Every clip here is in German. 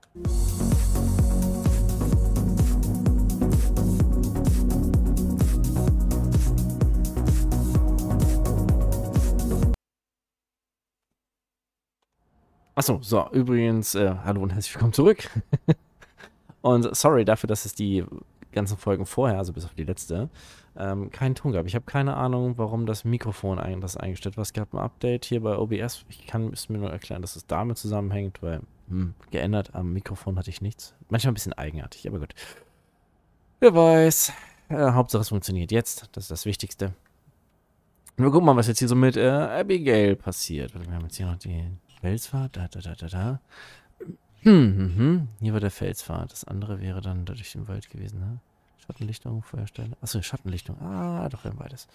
Achso, so, übrigens, hallo und herzlich willkommen zurück. Und sorry dafür, dass es die ganzen Folgen vorher, also bis auf die letzte, keinen Ton gab. Ich habe keine Ahnung, warum das Mikrofon das eingestellt war. Es gab ein Update hier bei OBS. Es mir nur erklären, dass es damit zusammenhängt, weil geändert am Mikrofon hatte ich nichts. Manchmal ein bisschen eigenartig, aber gut. Wer weiß. Hauptsache es funktioniert jetzt. Das ist das Wichtigste. Und wir gucken mal, was jetzt hier so mit Abigail passiert. Wir haben jetzt hier noch die Felsfahrt. Da. Hier war der Felspfad. Das andere wäre dann da durch den Wald gewesen, ne? Schattenlichtung, Feuersteine. Achso, Schattenlichtung. Ah, doch, wir haben beides.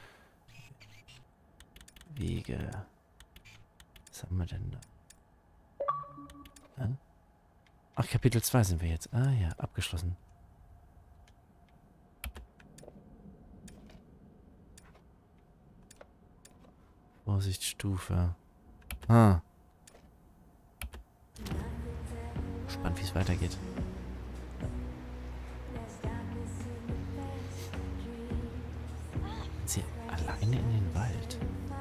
Wege. Was haben wir denn da? Ach, Kapitel 2 sind wir jetzt. Ah ja, abgeschlossen. Vorsichtsstufe. Ah. Spannend, wie es weitergeht. Sind sie alleine in den Wald?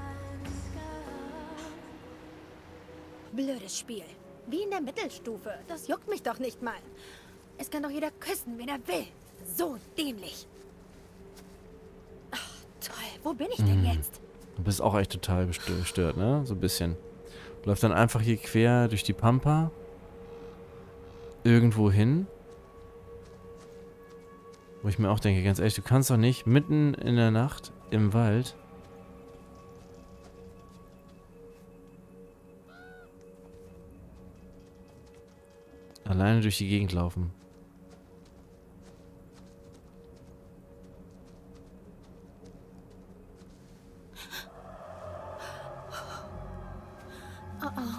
Blödes Spiel. Wie in der Mittelstufe. Das juckt mich doch nicht mal. Es kann doch jeder küssen, wen er will. So dämlich. Ach, toll. Wo bin ich denn jetzt? Du bist auch echt total gestört, ne? So ein bisschen. Läuft dann einfach hier quer durch die Pampa. Irgendwo hin. Wo ich mir auch denke, ganz ehrlich, du kannst doch nicht mitten in der Nacht im Wald alleine durch die Gegend laufen. Oh oh.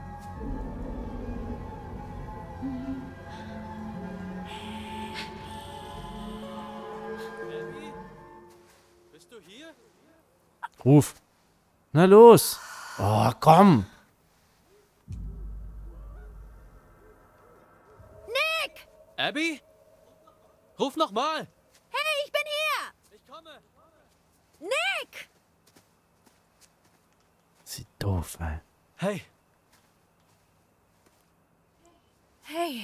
Abby? Bist du hier? Ruf. Na los. Oh, komm. Nick! Abby? Ruf nochmal! Hey, ich bin hier! Ich komme! Nick! Sieht doof, ey. Hey! Hey.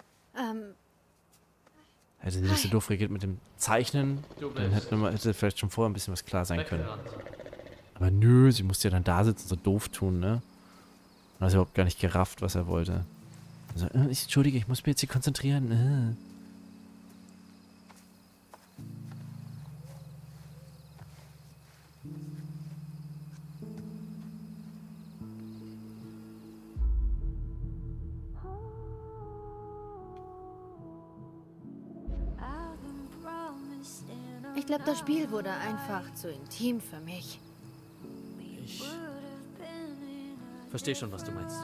Hätte sie nicht so doof reagiert mit dem Zeichnen, dann hätte vielleicht schon vorher ein bisschen was klar sein können. Aber nö, sie musste ja dann da sitzen, so doof tun, ne? Und hat überhaupt gar nicht gerafft, was er wollte. Also, entschuldige, ich muss mich jetzt hier konzentrieren. Ich glaube, das Spiel wurde einfach zu intim für mich. Ich verstehe schon, was du meinst.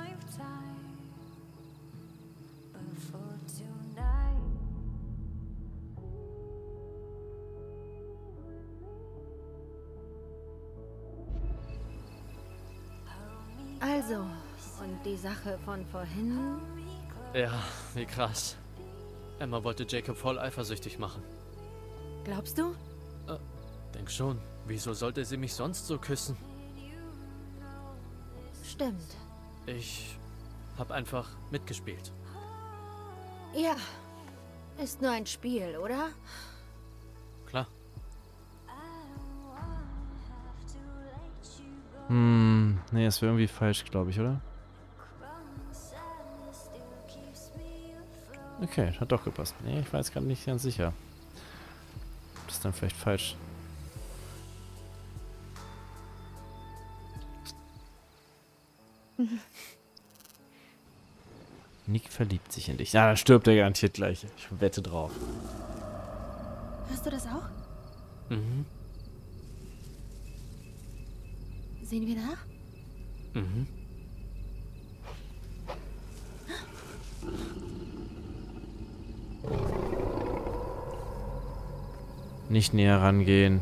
Also, und die Sache von vorhin? Ja, wie krass. Emma wollte Jacob voll eifersüchtig machen. Glaubst du? Denk schon. Wieso sollte sie mich sonst so küssen? Stimmt. Ich hab einfach mitgespielt. Ja. Ist nur ein Spiel, oder? Klar. Nee, das wäre irgendwie falsch, glaube ich, oder? Okay, hat doch gepasst. Nee, ich war jetzt gerade nicht ganz sicher. Das ist dann vielleicht falsch. Nick verliebt sich in dich. Ja, dann stirbt er garantiert gleich. Ich wette drauf. Hast du das auch? Mhm. Sehen wir nach? Mhm. Nicht näher rangehen.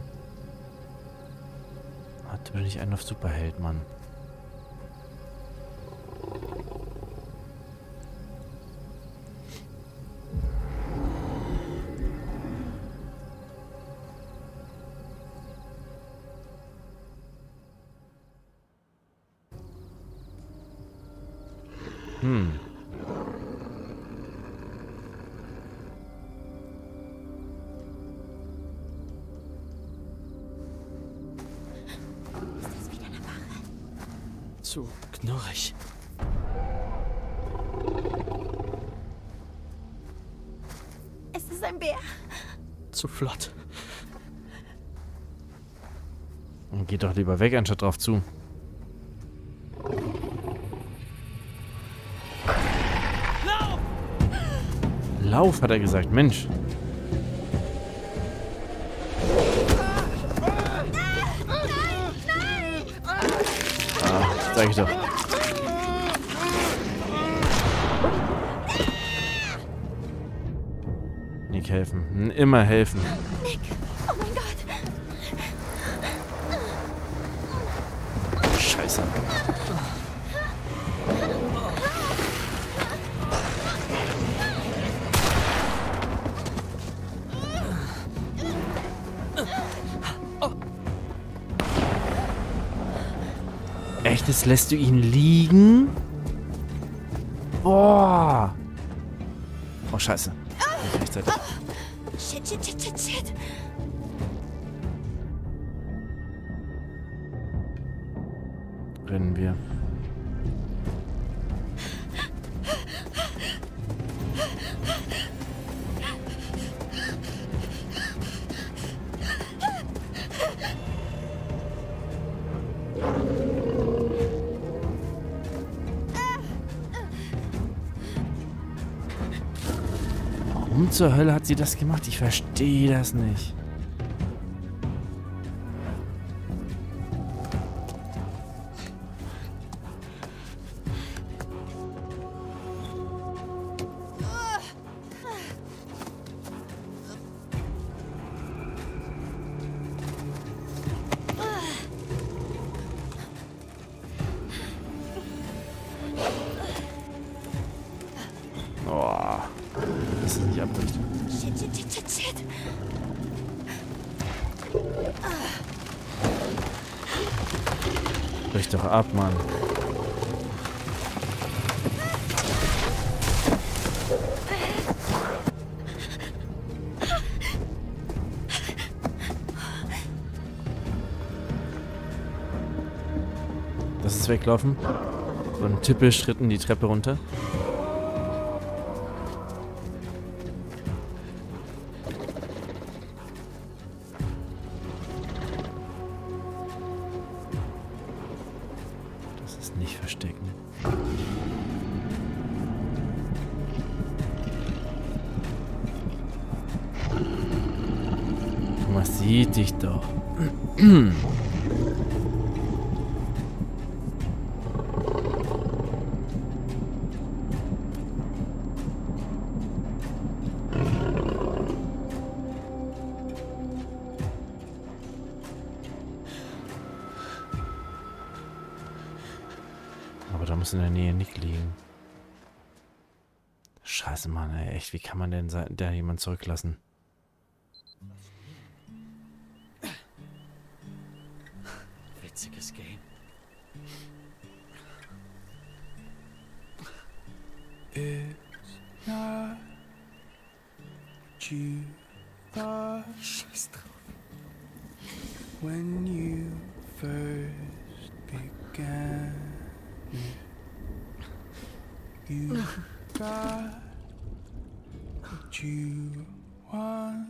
Hat doch nicht einen auf Superheld, Mann. Ist das wieder eine Wache? Zu knurrig. Es ist ein Bär. Zu flott. Und geht doch lieber weg, anstatt drauf zu. Lauf! Lauf, hat er gesagt. Mensch. Ah, sag ich doch. Nick helfen. Immer helfen. Nick, oh mein Gott. Scheiße. Echt, jetzt lässt du ihn liegen? Boah. Oh, scheiße. Nicht rechtzeitig. Shit, shit, shit, shit, shit. Rennen wir. Warum zur Hölle hat sie das gemacht? Ich verstehe das nicht. Oh, das ist nicht abbricht. Shit, shit, shit, shit, shit. Brich doch ab, Mann. Das ist weglaufen. So ein Tippelschritten die Treppe runter. Das ist nicht verstecken. Thomas sieht dich doch. Aber da muss in der Nähe Nick liegen. Scheiße, Mann, ey, echt, wie kann man denn da jemand zurücklassen? Witziges Game. It's not you thought Scheiß drauf. when you first began it. You got what you want.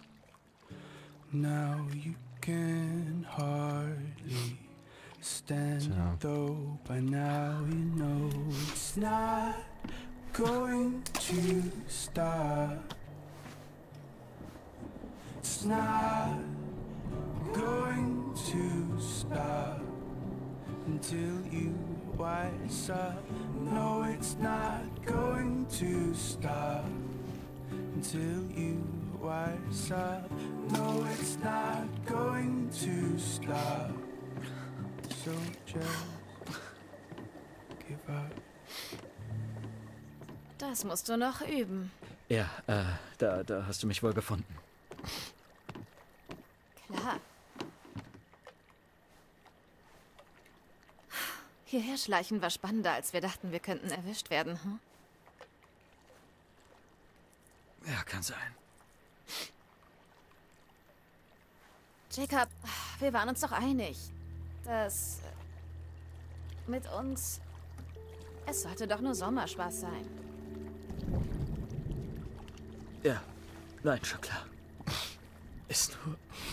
Now you can hardly stand Tja. though. By now you know it's not going to stop. It's not going to stop until you wise up. No, it's not going to stop until you wise up. No, it's not going to stop. So just give up. Das musst du noch üben. Ja, da hast du mich wohl gefunden. Klar. Hierher schleichen war spannender, als wir dachten, wir könnten erwischt werden, hm? Ja, kann sein. Jacob, wir waren uns doch einig, dass mit uns... Es sollte doch nur Sommerspaß sein. Ja, nein, schon klar. Ist nur...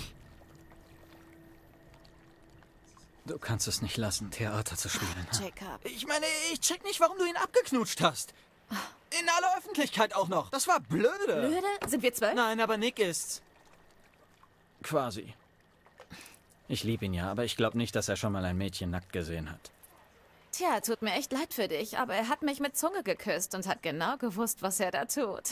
Du kannst es nicht lassen, Theater zu spielen. Ne? Jacob. Ich meine, ich check nicht, warum du ihn abgeknutscht hast. In aller Öffentlichkeit auch noch. Das war blöde. Blöde? Sind wir 12? Nein, aber Nick ist's. Quasi. Ich liebe ihn ja, aber ich glaube nicht, dass er schon mal ein Mädchen nackt gesehen hat. Tja, tut mir echt leid für dich, aber er hat mich mit Zunge geküsst und hat genau gewusst, was er da tut.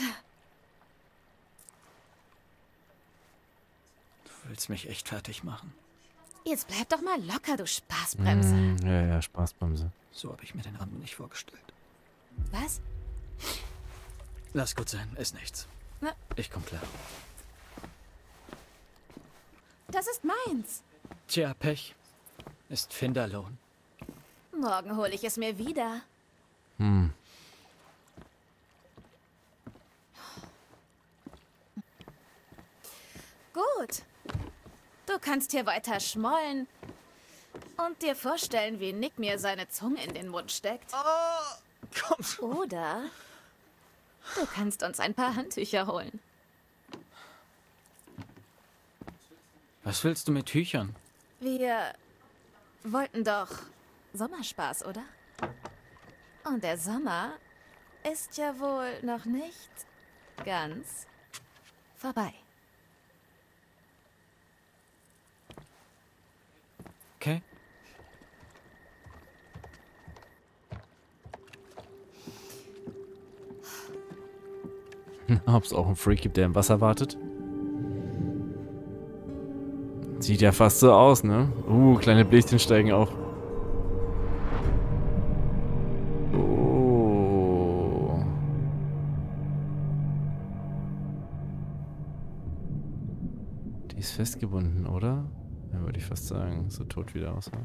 Du willst mich echt fertig machen. Jetzt bleib doch mal locker, du Spaßbremse. Ja, Spaßbremse. So habe ich mir den Abend nicht vorgestellt. Was? Lass gut sein, ist nichts. Na? Ich komm klar. Das ist meins. Tja, Pech. Ist Finderlohn. Morgen hole ich es mir wieder. Gut. Du kannst hier weiter schmollen und dir vorstellen, wie Nick mir seine Zunge in den Mund steckt. Oh, komm schon. Oder du kannst uns ein paar Handtücher holen. Was willst du mit Tüchern? Wir wollten doch Sommerspaß, oder? Und der Sommer ist ja wohl noch nicht ganz vorbei. Okay. Ob es auch einen Freak gibt, der im Wasser wartet? Sieht ja fast so aus, ne? Kleine Bläschen steigen auf. Oh. Die ist festgebunden, oder? Ja, würde ich fast sagen. So tot wieder aussah.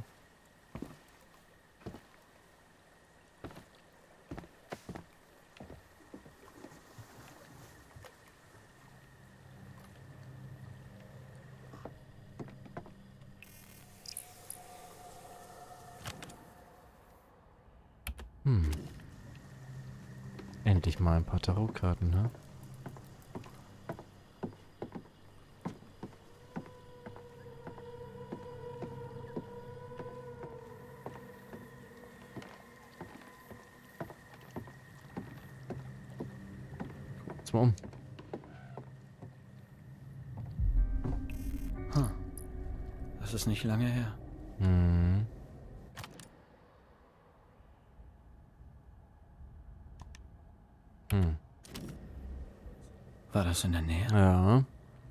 Endlich mal ein paar Tarotkarten, ne? Jetzt mal um. Das ist nicht lange her. Hm. War das in der Nähe? Ja.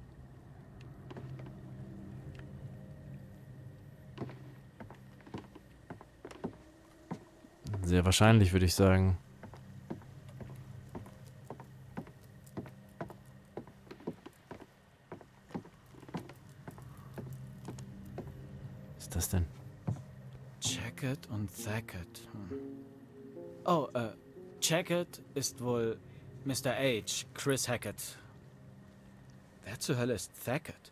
Sehr wahrscheinlich, würde ich sagen. Was ist das denn? Jacket und Thacket. Oh, Jacket ist wohl Mr. H., Chris Hackett. Wer zur Hölle ist Thacket?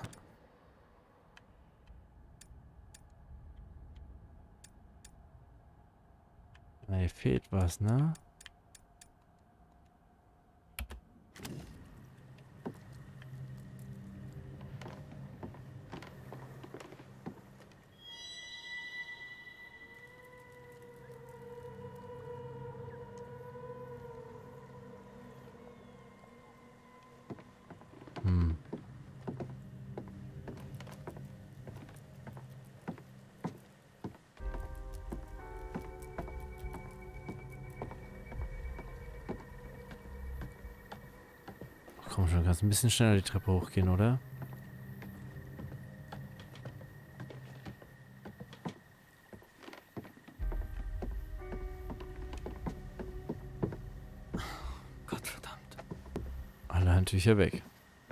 Hier fehlt was, ne? Komm schon, kannst ein bisschen schneller die Treppe hochgehen, oder? Gottverdammt. Alle Handtücher weg.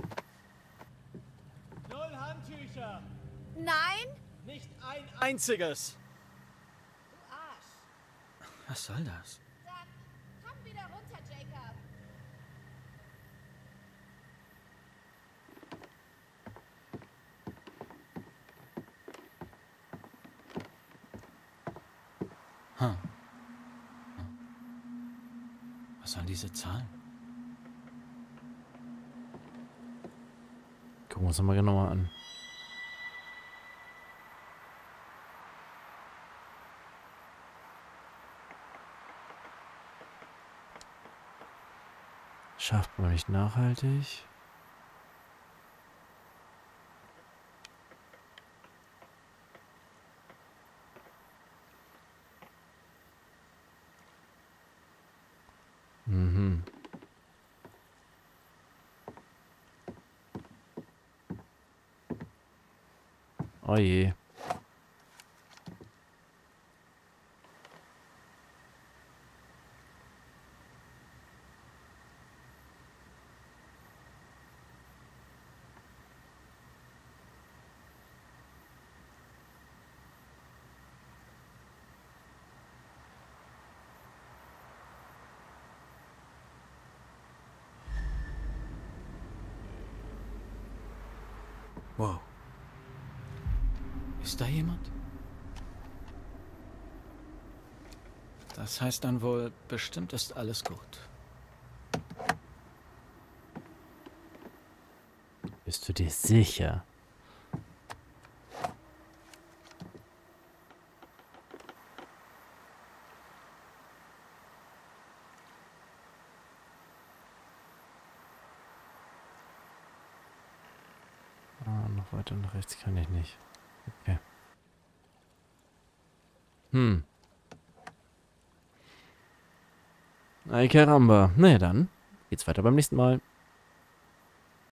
0 Handtücher! Nein? Nicht ein einziges! Was soll das? Komm wieder runter, Jacob. Hm. Was sollen diese Zahlen? Gucken wir uns nochmal genauer an. Schafft man nicht nachhaltig. Mhm. Oh je. Wow. Ist da jemand? Das heißt dann wohl, bestimmt ist alles gut. Bist du dir sicher? Ah, noch weiter nach rechts kann ich nicht. Okay. Ay, caramba. Na ja, dann geht's weiter beim nächsten Mal.